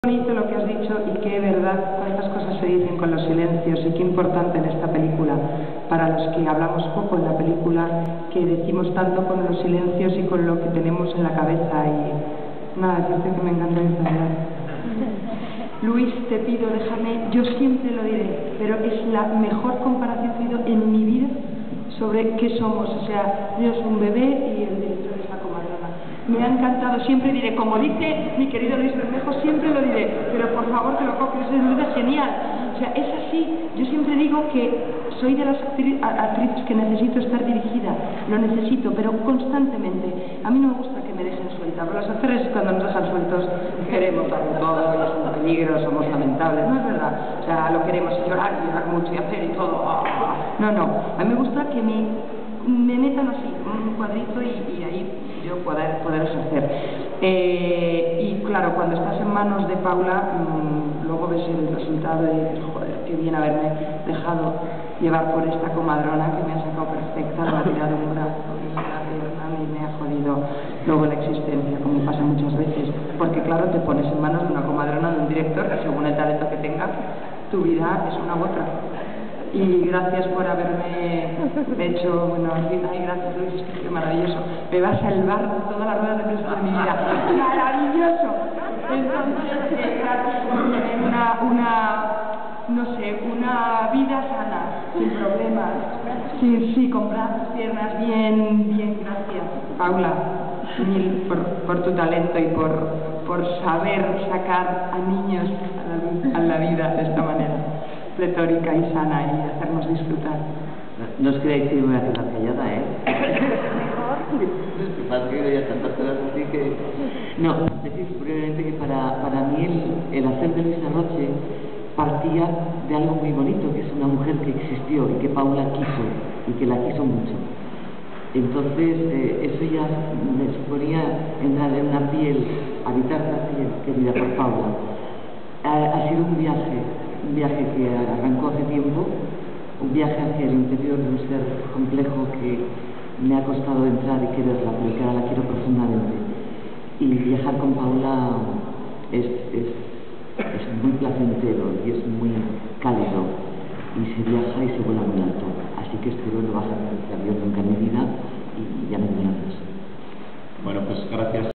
Bonito lo que has dicho y qué verdad, cuántas cosas se dicen con los silencios y qué importante en esta película, para los que hablamos poco en la película, que decimos tanto con los silencios y con lo que tenemos en la cabeza. Y nada, decirte que me encanta esta verdad. Luis, te pido, déjame, yo siempre lo diré, pero es la mejor comparación que he oído en mi vida sobre qué somos. O sea, Dios un bebé y el director es la comadrona. Me ha encantado, siempre diré, como dice mi querido Luis Bermejo, siempre lo diré, pero por favor que lo copies, es genial. O sea, es así. Yo siempre digo que soy de las actrices que necesito estar dirigida, lo necesito, pero constantemente. A mí no me gusta que me dejen suelta, pero las actrices cuando nos dejan sueltos queremos darlo todo, y es un peligro, somos lamentables, no es verdad. O sea, lo queremos llorar mucho y hacer y todo. No, no, a mí me gusta que me metan así, un cuadrito y ahí yo poder ejercer. Y claro, cuando estás en manos de Paula, luego ves el resultado y dices, joder, qué bien haberme dejado llevar por esta comadrona que me ha sacado perfecta, me ha tirado un brazo y la pierna y me ha jodido luego la existencia, como pasa muchas veces, porque claro, te pones en manos de una comadrona, de un director que según el talento que tenga, tu vida es una u otra. Y gracias por haberme hecho, bueno, en fin, ay, gracias Luis, es que qué maravilloso. Me va a salvar de todas las ruedas de prensa de mi vida. ¡Maravilloso! Entonces, gracias por tener una vida sana, sin problemas, sí, con brazos, piernas, bien, gracias. Paula, mil por tu talento y por saber sacar a niños a la vida de esta manera pletórica y sana y hacernos disfrutar. No os creáis que me voy a quedar callada, ¿eh? Me has oído ya tantas cosas así que... No, decir brevemente que para mí el hacer de Luisa Roche partía de algo muy bonito, que es una mujer que existió y que Paula quiso, y que la quiso mucho. Entonces, eso ya me suponía entrar en una piel, habitar una piel querida por Paula. Ha sido un viaje que arrancó hace tiempo, un viaje hacia el interior de un ser complejo que me ha costado entrar y quererla, pero que ahora la quiero profundamente. Y viajar con Paula es muy placentero y es muy cálido, y se viaja y se vuela muy alto. Así que espero no bajar de avión nunca en mi vida y ya me verás. Bueno, pues gracias.